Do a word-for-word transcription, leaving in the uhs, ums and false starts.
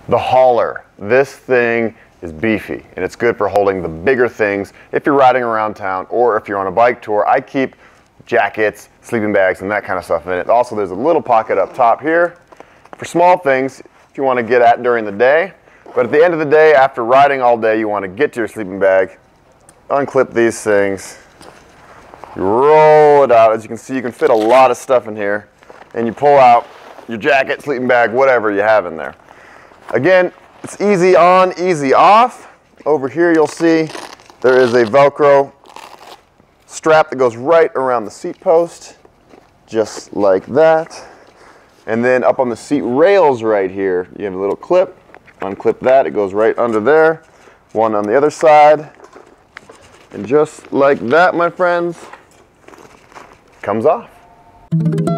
The hauler. This thing is beefy and it's good for holding the bigger things if you're riding around town or if you're on a bike tour. I keep jackets, sleeping bags, and that kind of stuff in it. Also, there's a little pocket up top here for small things if you want to get at during the day. But at the end of the day, after riding all day, you want to get to your sleeping bag, unclip these things, you roll it out. As you can see, you can fit a lot of stuff in here, and you pull out your jacket, sleeping bag, whatever you have in there. Again, it's easy on, easy off. Over here you'll see there is a Velcro strap that goes right around the seat post, just like that. And then up on the seat rails right here, you have a little clip. Unclip that, it goes right under there. One on the other side. And just like that, my friends, comes off.